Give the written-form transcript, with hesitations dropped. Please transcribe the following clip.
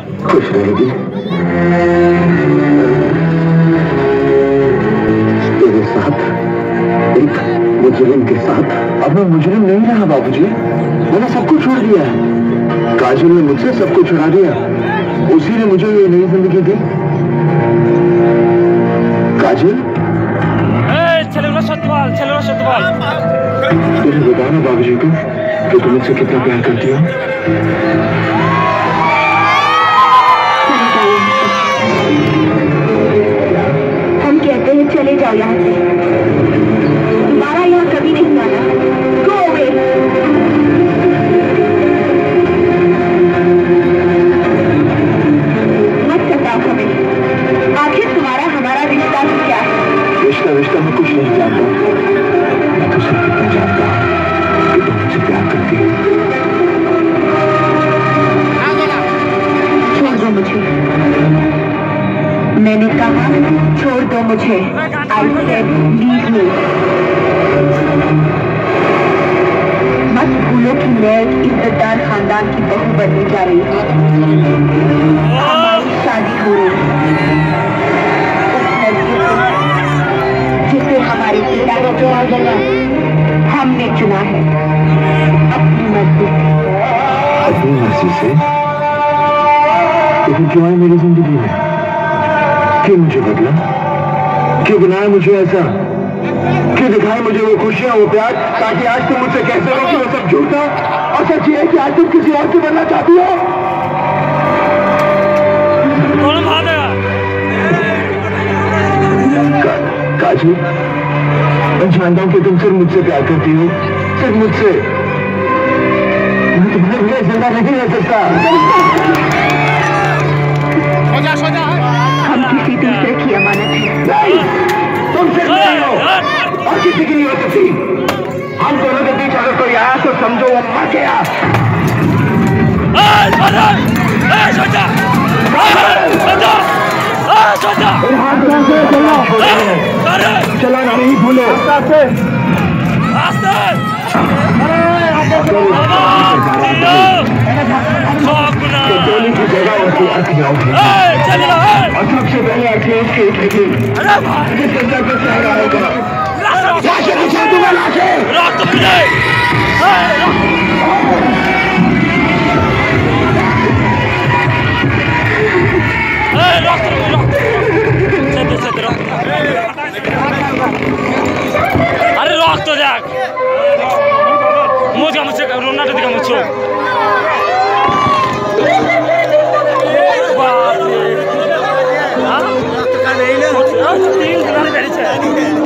खुश रहेगी। तेरे साथ एक मुजरिम के साथ। अब मैं मुजरिम नहीं रहा बाबूजी, मैंने सब कुछ छोड़ दिया है। काजल ने मुझसे सब कुछ छुड़ा दिया, उसी ने मुझे ये नई जिंदगी दी। काजल चलो सतपाल, चलो सतपाल। तुमने बताया ना बाबूजी को कि तुम मुझसे कितना प्यार करती हो। हम कहते हैं चले जाओ यहाँ से, दोबारा यहाँ कभी नहीं आना। Go away। मत सताओ हमें, आखिर तुम्हारा हमारा रिश्ता तो क्या है? रिश्ता मैं कुछ नहीं जानता, मैं तो सिर्फ इतना जानता हूँ कि तुम मुझसे प्यार करती हो। छोड़ दो मुझे, मैंने कहा छोड़ दो मुझे। I said leave me। मत भूलो कि मैं एक इज्जतदार खानदान की बहू बनने जा रही हूँ। हमारी शादी हो रही है उस लड़के से जिसे हमारे पिता ने हमने चुना है अपनी मर्जी से। अपनी मर्जी से? तो फिर क्यों आए मेरी जिंदगी में? क्यों मुझे बदला? क्यों बनाया मुझे ऐसा? क्यों दिखाए मुझे वो खुशियां, वो प्यार, ताकि आज तुम मुझसे कह सको कि वो सब झूठा और सच ये है कि आज तुम किसी और से बनना चाहती हो? काजल, मैं जानता हूँ कि तुम सिर्फ मुझसे प्यार करती हो, सिर्फ मुझसे। मैं तुम्हारे बिना जिंदा नहीं रह सकता। हम किसी दूसरे की अमानत है। नहीं, तुम सिर्फ नहीं हो और किसी की नहीं हो सकती। हम दोनों के बीच अगर कोई आया तो समझो वो मर गया। चलो ना, नहीं भूलो। टोली की जगह और सबसे पहले अखिलेश की उठेगी जिसके सर पर सहरा होगा। लाशें बिछा दूंगा, लाशें। अरे रोक तो देख, मुझे मुझसे रोना तो दिखा मुझको। तीन